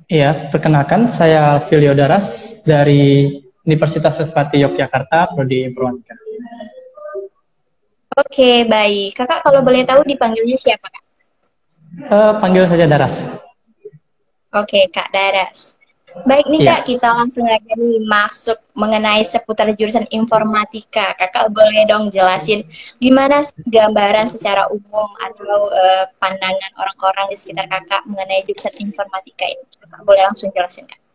Iya, perkenalkan saya Filio Daras dari Universitas Respati Yogyakarta, Prodi Informatika. Oke, baik. Kakak kalau boleh tahu dipanggilnya siapa, Kak? Panggil saja Daras. Oke, Kak Daras. Baik nih, Kak, Iya. kita langsung aja nih masuk mengenai seputar jurusan informatika. Kakak boleh dong jelasin gimana gambaran secara umum atau pandangan orang-orang di sekitar Kakak mengenai jurusan informatika ini? Kakak boleh langsung jelasin, Kak?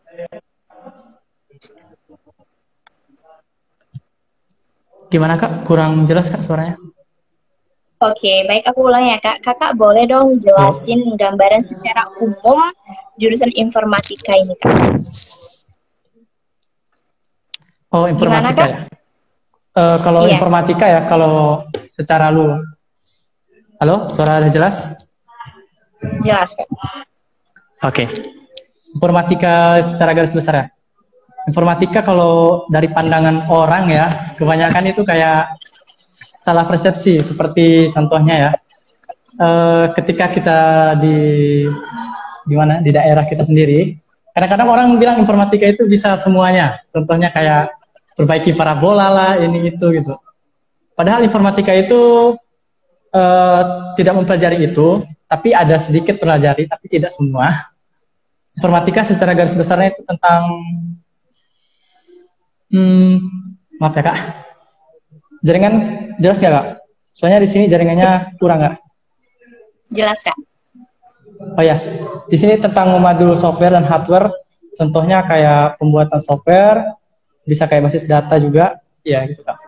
Gimana Kak? Kurang jelas Kak suaranya? Oke, baik aku ulang ya, Kak. Kakak boleh dong Halo. jelasin gambaran secara umum jurusan informatika ini, Kak? Oh, Gimana, informatika Kak? ya. Kalau Iya, informatika ya, kalau secara lu, halo, suara udah jelas? jelas, Kak. Oke. Informatika secara garis besar ya. Informatika kalau dari pandangan orang ya, kebanyakan itu kayak salah persepsi. Seperti contohnya ya, ketika kita di mana di daerah kita sendiri, kadang-kadang orang bilang informatika itu bisa semuanya. Contohnya kayak perbaiki parabola lah, ini itu gitu. Padahal informatika itu eh, tidak mempelajari itu, tapi ada sedikit pelajari, tapi tidak semua. Informatika secara garis besarnya itu tentang, hmm, maaf ya kak, jaringan jelas nggak kak? Soalnya di sini jaringannya kurang nggak? Jelas, Kak. Oh ya, di sini tentang memadu software dan hardware. Contohnya kayak pembuatan software, bisa kayak basis data juga, ya gitu kak.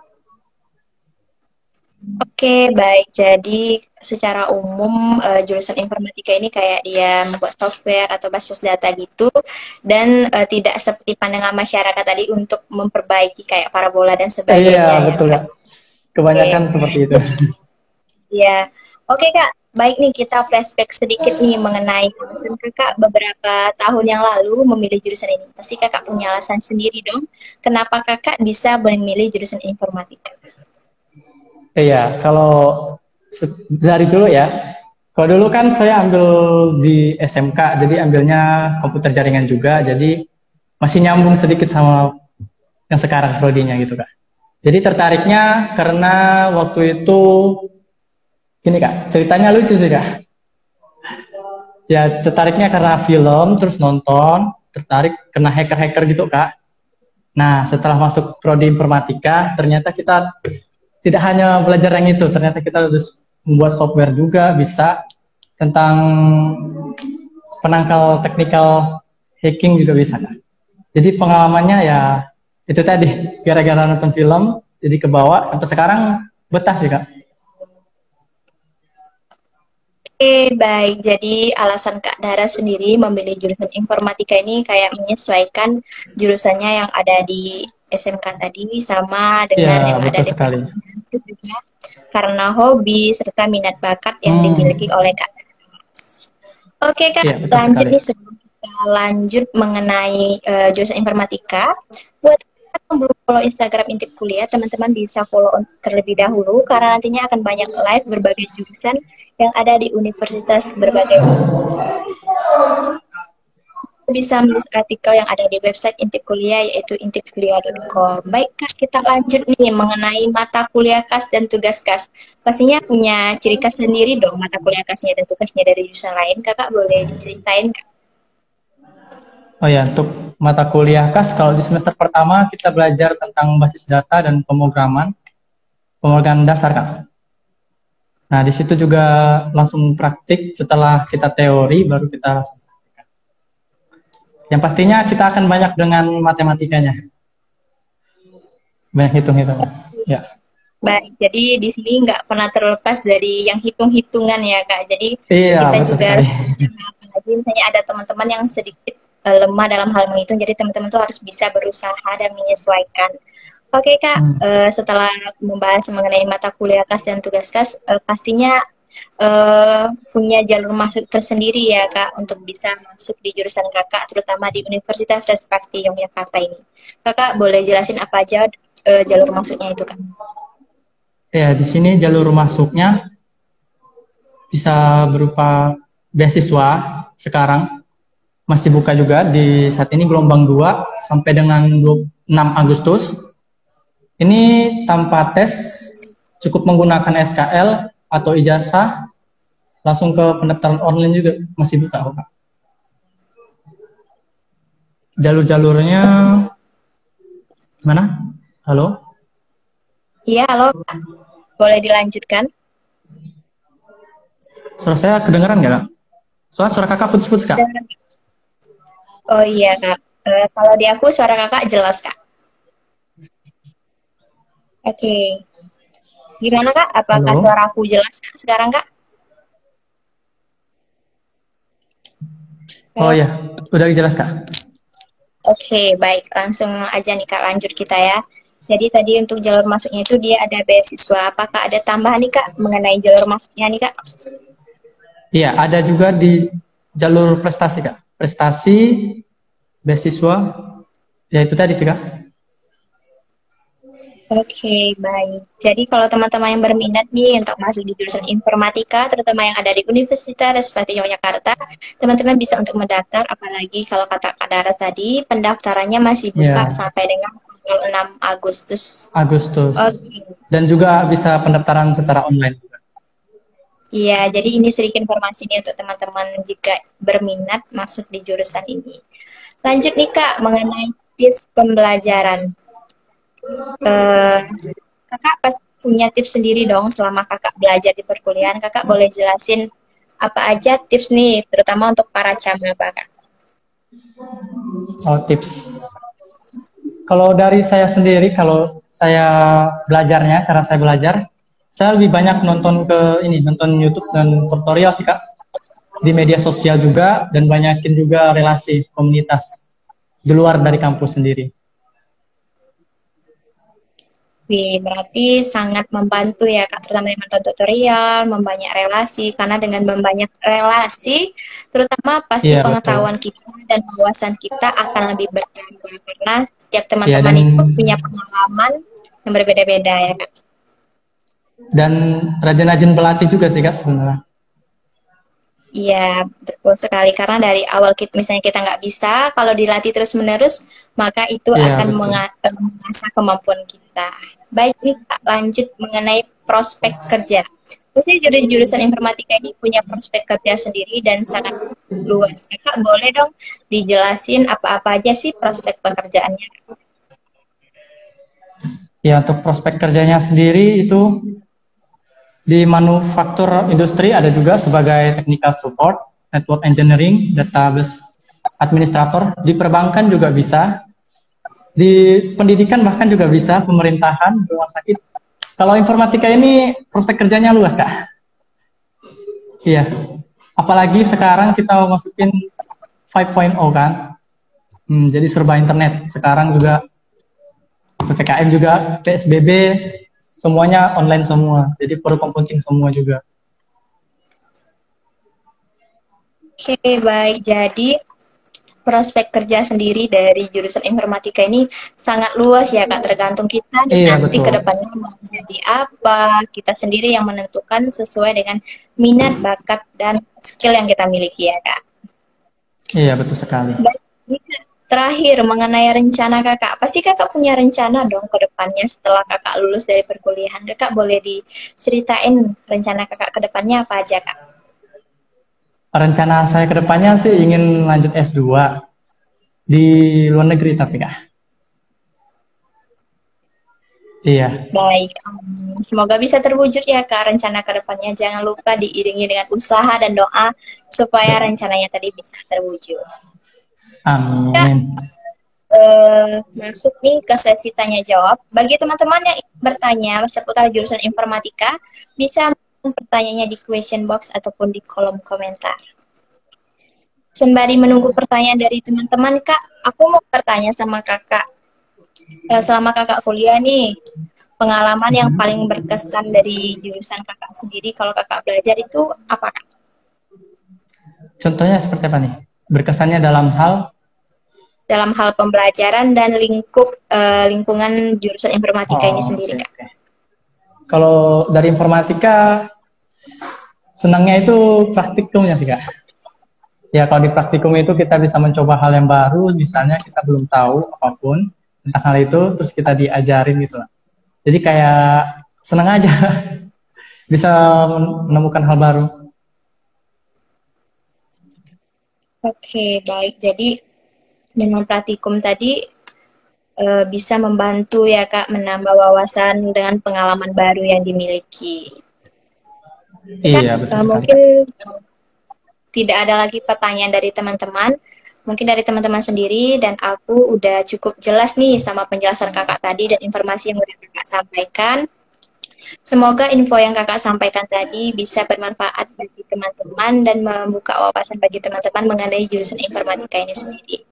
Oke, baik. Jadi secara umum jurusan informatika ini kayak dia membuat software atau basis data gitu dan tidak seperti pandangan masyarakat tadi untuk memperbaiki kayak parabola dan Iya sebagainya ya, betul Kak. kak. Oke. Kebanyakan seperti itu. Jadi ya, oke Kak. Baik nih kita flashback sedikit nih mengenai alasan Kakak beberapa tahun yang lalu memilih jurusan ini. Pasti Kakak punya alasan sendiri dong. Kenapa Kakak bisa memilih jurusan informatika? Iya, kalau dari dulu ya, kalau dulu kan saya ambil di SMK, jadi ambilnya komputer jaringan juga, jadi masih nyambung sedikit sama yang sekarang prodinya gitu kak. Jadi tertariknya karena waktu itu, gini kak, ceritanya lucu sih kak. Ya tertariknya karena film, terus nonton, tertarik karena hacker-hacker gitu kak. Nah setelah masuk prodi informatika, ternyata kita tidak hanya belajar yang itu, ternyata kita harus membuat software juga bisa, tentang penangkal teknikal hacking juga bisa kan. Jadi pengalamannya ya itu tadi, gara-gara nonton film jadi kebawa sampai sekarang betah sih kak. Oke, baik. Jadi alasan Kak Dara sendiri memilih jurusan informatika ini kayak menyesuaikan jurusannya yang ada di SMK tadi sama Ya dengan yang ada betul di sekali. juga karena hobi serta minat bakat yang dimiliki Hmm, oleh Kak Dara. Oke Kak, ya betul lanjut sekali. nih sebelum kita lanjut mengenai jurusan informatika. Buat teman-teman yang belum follow Instagram Intip Kuliah, teman-teman bisa follow terlebih dahulu karena nantinya akan banyak live berbagai jurusan yang ada di universitas berbagai universitas. Bisa menulis artikel yang ada di website Intip Kuliah yaitu intipkuliah.com. Baik Kak, kita lanjut nih mengenai mata kuliah KAS dan tugas KAS. Pastinya punya ciri khas sendiri dong mata kuliah KASnya dan tugasnya dari jurusan lain. Kakak boleh diceritain Kak? Oh ya, untuk mata kuliah KAS, kalau di semester pertama kita belajar tentang basis data dan pemrograman dasar kak. Nah, di situ juga langsung praktik, setelah kita teori baru kita langsung. Yang pastinya kita akan banyak dengan matematikanya, banyak hitung-hitung. Ya, Baik, jadi di sini nggak pernah terlepas dari yang hitung-hitungan ya Kak. Jadi iya kita betul juga sekali. harus berusaha, apalagi misalnya ada teman-teman yang sedikit lemah dalam hal menghitung, jadi teman-teman tuh harus bisa berusaha dan menyesuaikan. Oke Kak, Hmm. setelah membahas mengenai mata kuliah KAS dan tugas KAS, pastinya punya jalur masuk tersendiri ya Kak untuk bisa masuk di jurusan Kakak, terutama di Universitas Respati Yogyakarta ini. Kakak boleh jelasin apa aja jalur masuknya itu Kak? Ya, di sini jalur masuknya bisa berupa beasiswa sekarang, masih buka juga di saat ini gelombang 2 sampai dengan 26 Agustus. Ini tanpa tes, cukup menggunakan SKL atau ijazah, langsung ke pendaftaran online juga masih buka kok, Kak. Jalur-jalurnya mana? Halo? Iya, halo, Kak. Boleh dilanjutkan? Suara saya kedengaran nggak, Kak? Soalnya suara kakak putus-putus, Kak. Oh iya, Kak. Kalau di aku suara kakak jelas, Kak. Oke. Gimana, Kak? Apakah Halo? suara aku jelas Kak, sekarang, Kak? Oh Halo? ya, udah jelas, Kak. Oke, baik. Langsung aja nih, Kak. Lanjut kita ya. Jadi tadi untuk jalur masuknya itu dia ada beasiswa. Apakah ada tambahan nih, Kak, mengenai jalur masuknya nih, Kak? Iya, ada juga di jalur prestasi, Kak. Prestasi, beasiswa, ya itu tadi sih, Kak. Oke, baik. Jadi kalau teman-teman yang berminat nih untuk masuk di jurusan informatika, terutama yang ada di Universitas Respati Yogyakarta, teman-teman bisa untuk mendaftar, apalagi kalau kata Kak Daras tadi, pendaftarannya masih buka Ya, sampai dengan tanggal 6 Agustus. Agustus. Oke. Dan juga bisa pendaftaran secara online juga. Iya, jadi ini sedikit informasi nih untuk teman-teman jika berminat masuk di jurusan ini. Lanjut nih Kak, mengenai tips pembelajaran. Eh, Kakak pasti punya tips sendiri dong selama kakak belajar di perkuliahan. Kakak boleh jelasin apa aja tips nih, terutama untuk para camaba Kak. Oh, tips. Kalau dari saya sendiri, kalau saya belajarnya, cara saya belajar, saya lebih banyak nonton nonton YouTube dan tutorial sih, Kak. Di media sosial juga, dan banyakin juga relasi komunitas di luar dari kampus sendiri. Wih, berarti sangat membantu ya Kak, terutama dengan menonton tutorial, membanyak relasi, karena dengan membanyak relasi, terutama pasti Iya, betul. pengetahuan kita dan wawasan kita akan lebih bertambah, karena setiap Iya, teman-teman itu punya pengalaman yang berbeda-beda ya Kak. dan rajin-rajin berlatih juga sih, Kak, sebenarnya. Iya, betul sekali. Karena dari awal kita, misalnya kita nggak bisa, kalau dilatih terus-menerus, maka itu Iya, akan betul. mengasah kemampuan kita. Baik nih, Kak, lanjut mengenai prospek kerja. Pasti jurusan informatika ini punya prospek kerja sendiri dan sangat luas. Kak, boleh dong dijelasin apa-apa aja sih prospek pekerjaannya? Ya, untuk prospek kerjanya sendiri itu di manufaktur industri ada juga sebagai technical support, network engineering, database administrator, di perbankan juga bisa, di pendidikan bahkan juga bisa, pemerintahan, rumah sakit. Kalau informatika ini prospek kerjanya luas, Kak. Iya. Apalagi sekarang kita mau masukin 5.0 kan. Jadi serba internet. Sekarang juga PPKM juga, PSBB, semuanya online semua. Jadi perlu computing semua juga. Oke, baik. Jadi prospek kerja sendiri dari jurusan informatika ini sangat luas ya Kak, tergantung kita nih Iya, nanti ke betul. depannya mau jadi apa, kita sendiri yang menentukan sesuai dengan minat, bakat, dan skill yang kita miliki ya Kak. Iya, betul sekali. Baik, ini, Kak, terakhir mengenai rencana Kakak, pasti Kakak punya rencana dong ke depannya setelah Kakak lulus dari perkuliahan. Kakak boleh diceritain rencana Kakak ke depannya apa aja Kak? Rencana saya ke depannya sih ingin lanjut S2 di luar negeri tapi, Kak. Iya. Baik, amin. Semoga bisa terwujud ya Kak rencana ke depannya. Jangan lupa diiringi dengan usaha dan doa supaya rencananya tadi bisa terwujud. Kak, Amin. masuk nih ke sesi tanya jawab. Bagi teman-teman yang ingin bertanya seputar jurusan informatika, bisa pertanyaannya di question box ataupun di kolom komentar. Sembari menunggu pertanyaan dari teman-teman, Kak, aku mau bertanya sama Kakak. Selama Kakak kuliah nih, pengalaman yang paling berkesan dari jurusan Kakak sendiri kalau Kakak belajar itu apa, Kak? Contohnya seperti apa nih? Berkesannya dalam hal Dalam hal pembelajaran dan lingkungan jurusan informatika ini sendiri, Kak. oke. Kalau dari informatika senangnya itu praktikumnya sih, Kak. Ya, kalau di praktikum itu kita bisa mencoba hal yang baru, misalnya kita belum tahu apapun tentang hal itu, terus kita diajarin gitu lah. Jadi kayak seneng aja bisa menemukan hal baru. Oke, baik. Jadi dengan praktikum tadi bisa membantu ya Kak menambah wawasan dengan pengalaman baru yang dimiliki. Kak, Iya, betul sekali, mungkin Kak. tidak ada lagi pertanyaan dari teman-teman. Mungkin dari teman-teman sendiri dan aku udah cukup jelas nih sama penjelasan kakak tadi dan informasi yang udah kakak sampaikan. Semoga info yang kakak sampaikan tadi bisa bermanfaat bagi teman-teman dan membuka wawasan bagi teman-teman mengenai jurusan informatika ini sendiri.